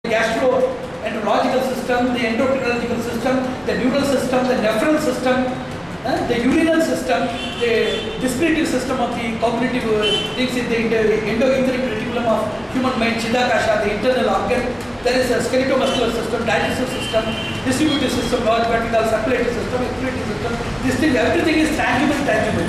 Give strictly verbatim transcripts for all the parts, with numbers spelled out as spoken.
gastroenterological system, the endocrinological system, the neural system, the nephral system, uh, the urinary system, the discretive system of the cognitive uh, things in the endoetheric reticulum of human mind, Chidakoša, the internal organ. There is a skeletal-muscular system, digestive system, distributive system, large vertical circulatory system, expiratory system. This thing, everything is tangible, tangible.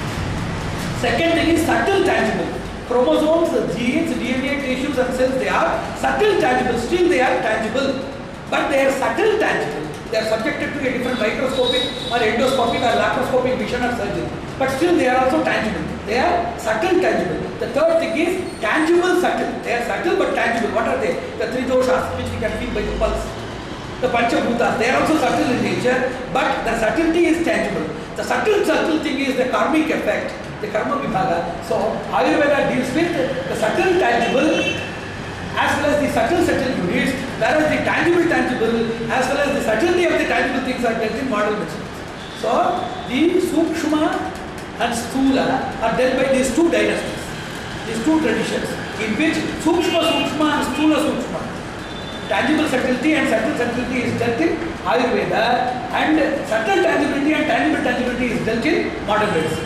Second thing is subtle, tangible. Chromosomes, genes, D N A, tissues and cells, they are subtle, tangible. Still they are tangible, but they are subtle, tangible. They are subjected to a different microscopic or endoscopic or laparoscopic vision or surgery. But still they are also tangible. They are subtle, tangible. The third thing is tangible, subtle. They are subtle but tangible. What are they? The three doshas which we can feel by the pulse. The Panchabhutas, they are also subtle in nature, but the subtlety is tangible. The subtle, subtle thing is the karmic effect, the karma vibhaga. So Ayurveda deals with the subtle, tangible as well as the subtle, subtle units, whereas the tangible, tangible as well as the subtlety of the tangible things are dealt in modern medicine. So the Sukshma and Sthula are dealt by these two dynasties, these two traditions, in which Sukshma Sukshma and Sthula Sukshma, tangible subtlety and subtle subtlety is dealt in Ayurveda, and subtle tangibility and tangible tangibility is dealt in modern medicine.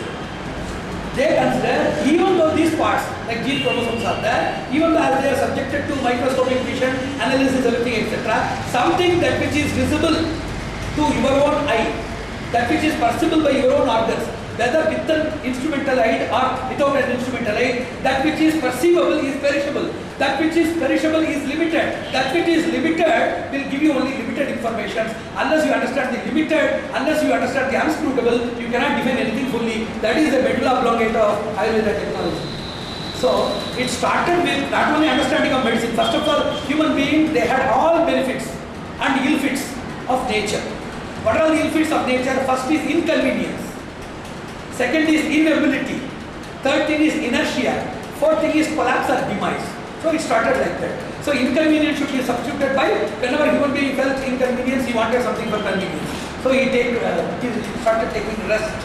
They consider, even though these parts, like gene chromosomes are there, even though as they are subjected to microscopic vision, analysis, everything, et cetera, something that which is visible to your own eye, that which is perceivable by your own organs, whether with an instrumental eye or without an instrumental eye, that which is perceivable is perishable. That which is perishable is limited. That which is limited will give you only limited information. Unless you understand the limited, unless you understand the unscrutable, you cannot define anything fully. That is the medulla oblongata of Ayurveda technology. So it started with not only understanding of medicine. First of all, human beings, they had all benefits and ill fits of nature. What are the ill fits of nature? First is inconvenience. Second is inability. Third thing is inertia. Fourth thing is collapse or demise. So it started like that. So inconvenience should be substituted by, whenever human being felt inconvenience, he wanted something for convenience. So he take, uh, he started taking rest,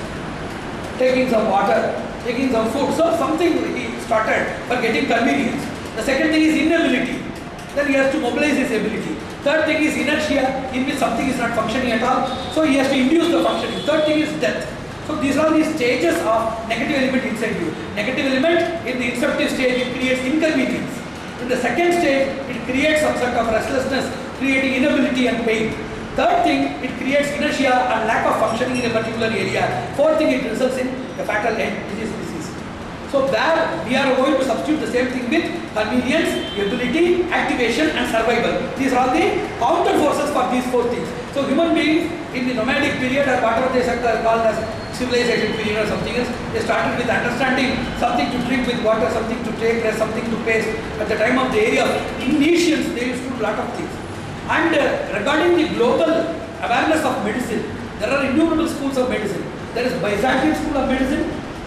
taking some water, taking some food. So something he started for getting convenience. The second thing is inability. Then he has to mobilize his ability. Third thing is inertia, in which something is not functioning at all. So he has to induce the functioning. Third thing is death. So these are the stages of negative element inside you. Negative element in the inceptive stage, it creates inconvenience. In the second stage, it creates some sort of restlessness, creating inability and pain. Third thing, it creates inertia and lack of functioning in a particular area. Fourth thing, it results in the fatal end, which is disease. So there, we are going to substitute the same thing with convenience, ability, activation and survival. These are the counter forces for these four things. So human beings in the nomadic period, or whatever they are called as civilization period or something else, they started with understanding something to drink with water, something to take rest, something to paste. At the time of the area of Indonesians, they used to do a lot of things. And uh, regarding the global awareness of medicine, there are innumerable schools of medicine. There is Byzantine school of medicine,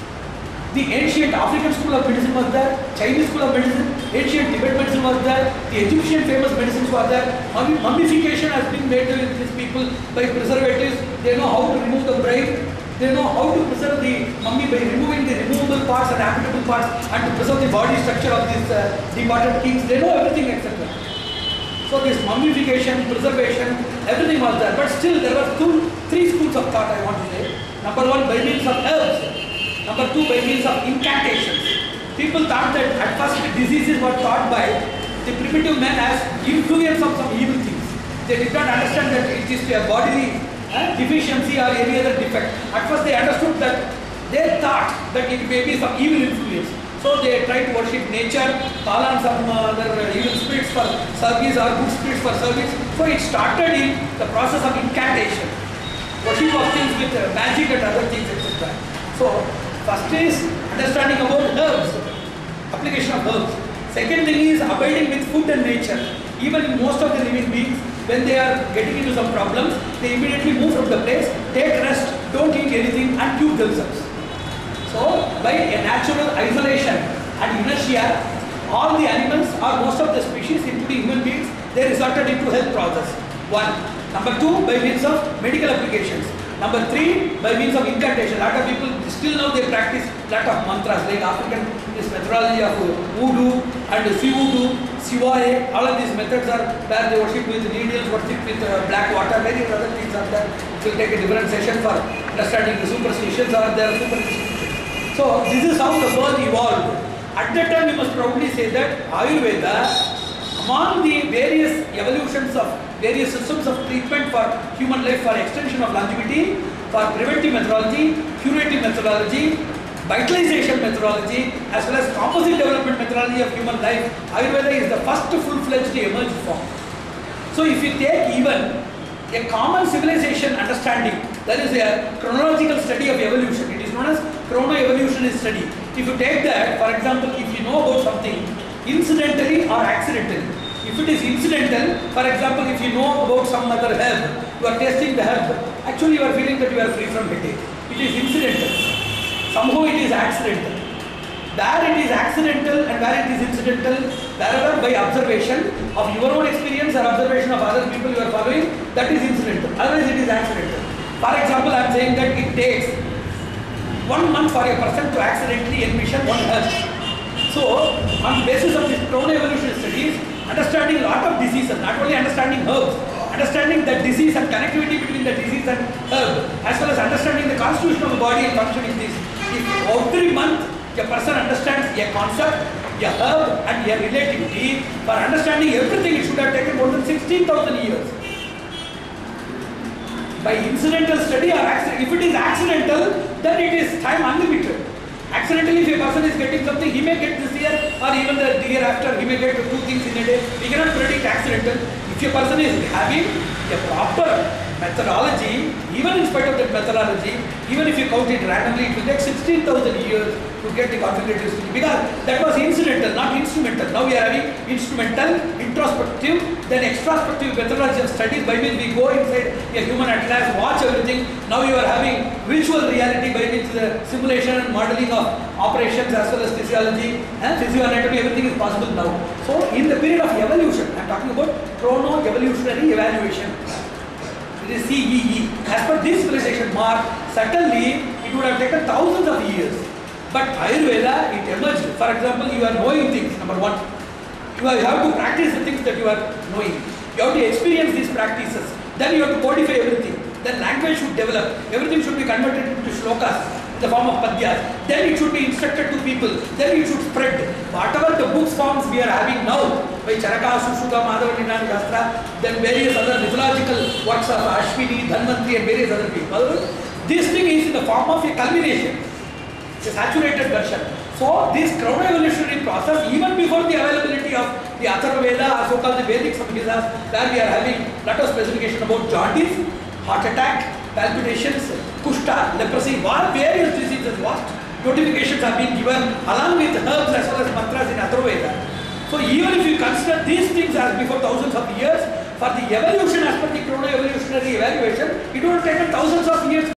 the ancient African school of medicine was there, Chinese school of medicine, ancient Tibet medicine was there, the Egyptian famous medicines were there. Mummification has been made with these people by preservatives. They know how to remove the brain. They know how to preserve the mummy by removing the removable parts and amputable parts, and to preserve the body structure of these uh, departed kings. They know everything, et cetera. So this mummification, preservation, everything was there. But still there were two, three schools of thought, I want to say. Number one, by means of herbs. Number two, by means of incantations. People thought that at first diseases were taught by the primitive men as influence of some evil things. They did not understand that it is a bodily uh, deficiency or any other defect. At first they understood that, they thought that it may be some evil influence. So they tried to worship nature, call on some other uh, evil spirits for service or good spirits for service. So it started in the process of incantation, worship of things with uh, magic and other things, et cetera. So first is understanding about herbs, application of herbs. Second thing is abiding with food and nature. Even in most of the living beings, when they are getting into some problems, they immediately move from the place, take rest, don't eat anything and cure themselves. So by a natural isolation and inertia, all the animals or most of the species, including human beings, they resorted into health process. One. Number two, by means of medical applications. Number three, by means of incantation. A lot of people still now they practice lot of mantras, like African this methodology of voodoo and sivudu, sivaye, all of these methods are where they worship with needles, worship with uh, black water, various other things are there. It will take a different session for understanding the superstitions or their superstitions. So this is how the world evolved. At that time, we must proudly say that Ayurveda, among the various evolutions of various systems of treatment for human life, for extension of longevity, for preventive methodology, curative methodology, vitalization methodology, as well as composite development methodology of human life, Ayurveda is the first full-fledged emerged form. So if you take even a common civilization understanding, that is a chronological study of evolution, it is known as chrono-evolutionary study. If you take that, for example, if you know about something incidentally or accidentally, if it is incidental, for example, if you know about some other herb, you are tasting the herb, actually you are feeling that you are free from headache. It is incidental. Somehow it is accidental. Where it is accidental and where it is incidental, wherever by observation of your own experience or observation of other people you are following, that is incidental. Otherwise it is accidental. For example, I am saying that it takes one month for a person to accidentally envision one herb. So, on the basis of these chrono-evolutionary studies, understanding a lot of diseases, not only understanding herbs, understanding the disease and connectivity between the disease and herb, as well as understanding the constitution of the body and functioning this. If every month a person understands a concept, a herb and a relativity, for understanding everything it should have taken more than sixteen thousand years. By incidental study or accident, if it is accidental, then it is time unlimited. Accidentally, if a person is getting something, he may get this year or even the year after, he may get two things in a day. We cannot predict accidental. If a person is having a proper methodology, even in spite of that methodology, even if you count it randomly, it will take sixteen thousand years to get the configurative study, because that was incidental, not instrumental. Now we are having instrumental, introspective, then extrospective methodology of studies by which we go inside a human atlas, watch everything. Now you are having virtual reality by which the simulation and modeling of operations as well as physiology and physioanatomy, everything is possible now. So in the period of evolution, I am talking about chrono-evolutionary evaluation. It is C E E. As per this civilization mark, certainly it would have taken thousands of years. But Ayurveda, it emerged. For example, you are knowing things, number one. You have to practice the things that you are knowing. You have to experience these practices. Then you have to codify everything. Then language should develop. Everything should be converted into shlokas in the form of padyas. Then it should be instructed to people. Then it should spread. Whatever the books forms we are having now, by Charaka, Sushuka, Madhava, Ninan, Shastra, then various other mythological works of Ashwini, Dhanvantri and various other people. This thing is in the form of a culmination, a saturated version. So this chrono-evolutionary process, even before the availability of the Atharva Veda or so-called the Vedic Samhitas, where we are having lot of specification about jaundice, heart attack, palpitations, kushta, leprosy, what various diseases, what notifications have been given along with herbs as well as mantras in Atharva Veda. So even if you consider these things as before thousands of years, for the evolution as per the chrono-evolutionary evaluation, it would have taken thousands of years.